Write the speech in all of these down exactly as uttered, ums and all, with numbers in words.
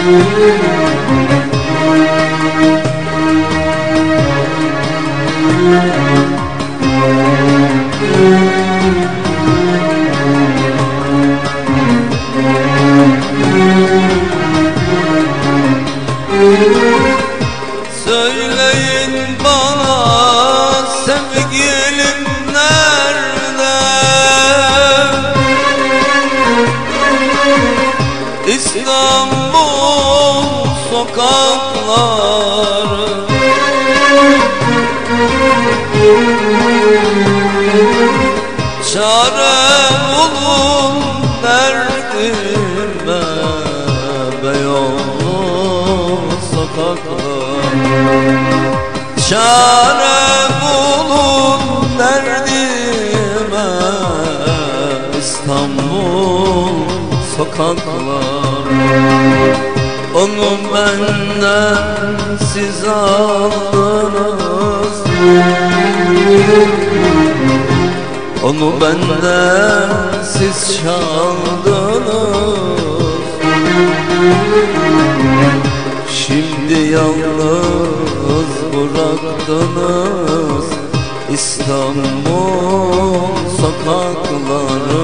Söyleyin bana sevgilim nerede? İstanbul sokakları çare bulun derdime, Beyoğlu sokakları çare bulun derdime, İstanbul sokakları. Onu benden siz aldınız, onu benden siz çaldınız. Şimdi yalnız bıraktınız İstanbul sokakları,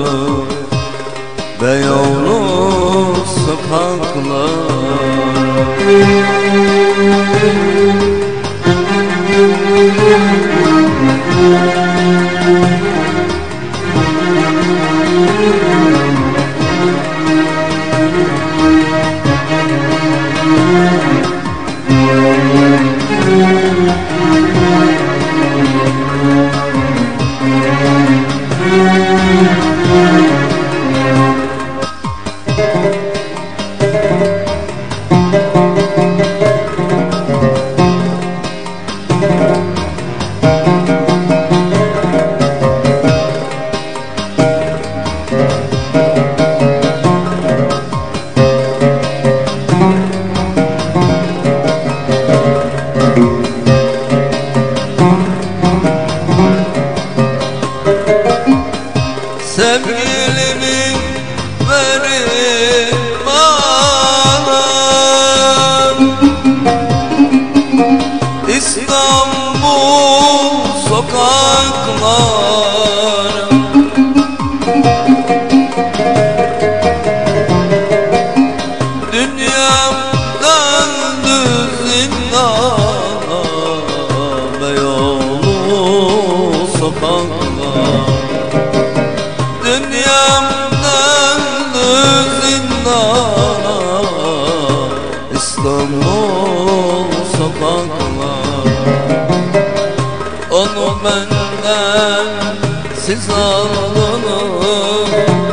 Beyoğlu sokakları. Sevgilimi verin bana, İstanbul sokakları dünyam döndü zindana, Beyoğlu sokakları dünyam döndü zindana, İstanbul sokakları. Onu benden siz aldınız,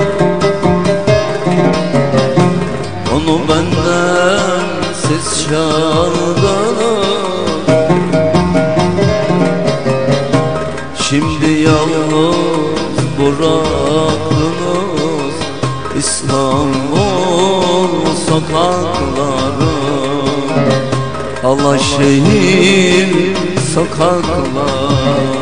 onu benden siz çaldınız. Şimdi yalnız bıraktınız İstanbul sokakları, Alaşehir sokakları.